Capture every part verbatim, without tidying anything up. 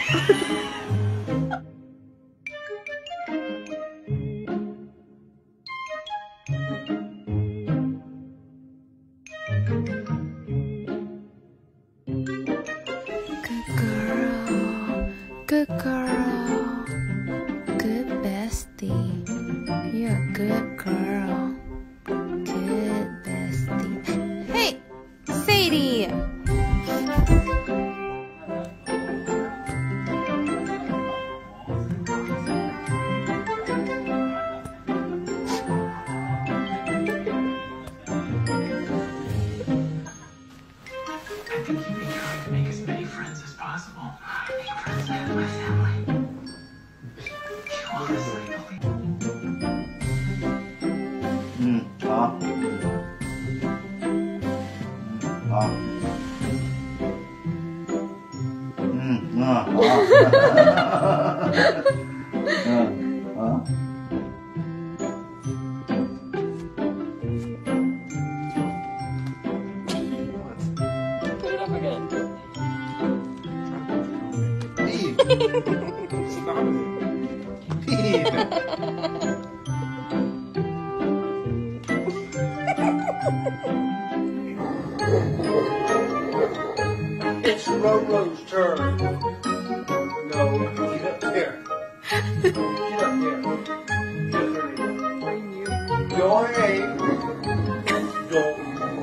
Good girl, good bestie, you're a good girl, good bestie. Hey, Sadie! I've been keeping trying to make as many friends as possible. Make friends with my family. You honestly believe? Mm, ah. Mm, ah. Mm, ah, ah. uh, ah. Put it up again. Stop it. It's Rolo's turn. No, get up here. Get up here. Get up here. Your name. Don't.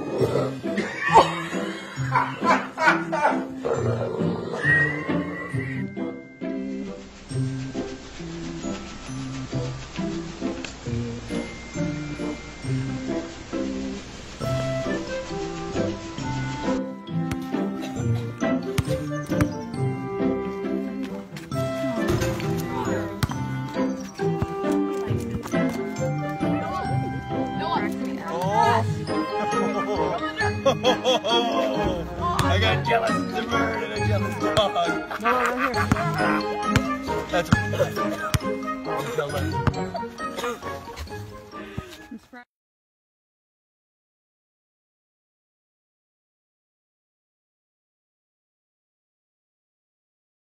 I got jealous as a bird and a jealous dog. No, right here. That's